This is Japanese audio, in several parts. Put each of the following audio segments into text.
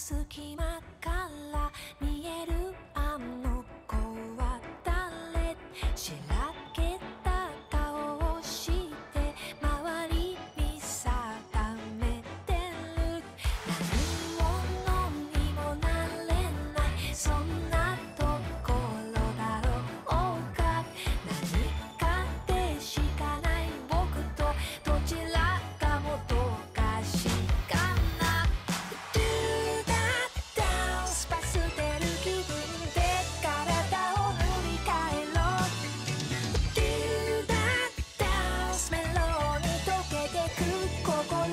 隙間から見えるあの子は誰？しらけた顔をして周り見定めてる。何者にもなれないそんなところだろうか。何かでしかない僕とどちらかもどかしかな。Do that dance バス出る気分で体を塗り替えろ。Do that dance メロに溶けてく心。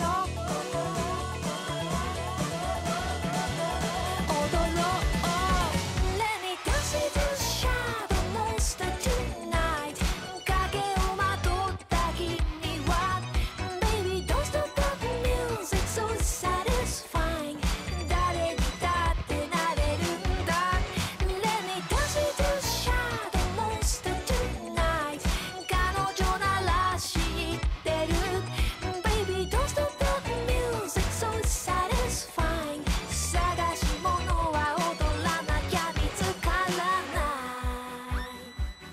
踊ろう Let me dance with the shadow monster tonight 影をまとった君は Baby don't stop the music so satisfying 誰にだってなれるんだ Let me dance with the shadow monster tonight 彼女なら知ってる Baby don't stop the music so satisfying 探し物は踊らなきゃ見つからない。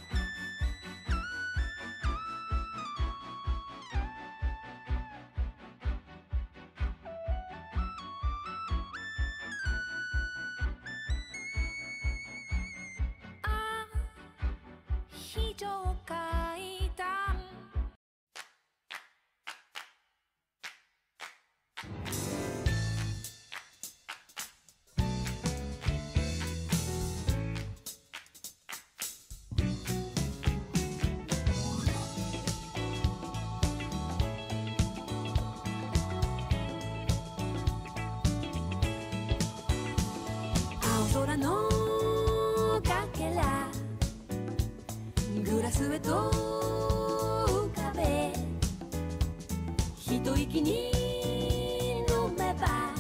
あ非常階段青空のかけらグラスへと浮かべ一息に飲めば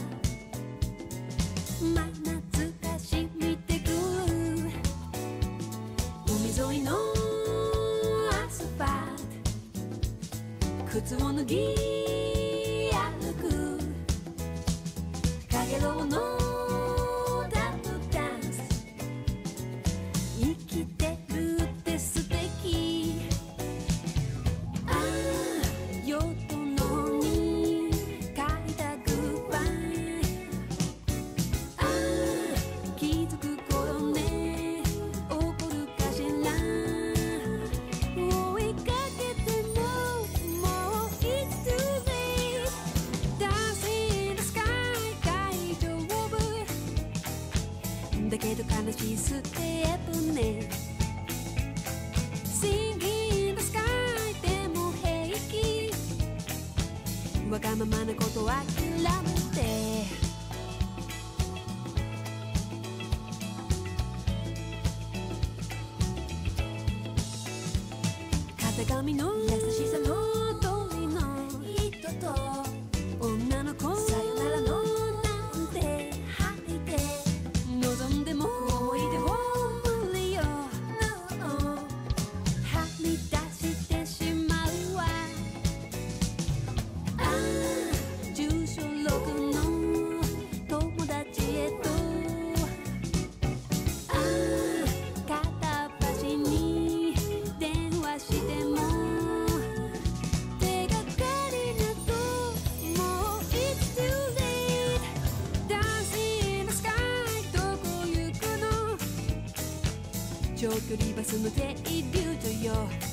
真夏が染みてくる海沿いのアスファルト靴を脱ぎ歩くかげろうのダブルダンス生きてるって素敵ああ夜殿に書いたグッバイああ気づく頃ね怒るかしら追いかけてももう It's too late Dancing in the sky 大丈夫だけど悲しいステップね Singing in the sky でも平気わがままなことは諦めて型紙の優しさの通りの人と女の子さよならのなんて吐いて望んでも思い出を無理よ No はみ出してしまうわああ住所6の友達へとああ片っ端に電話しても手がかりなくもう It's too late Dancing in the sky どこ行くの長距離バスの停留所よ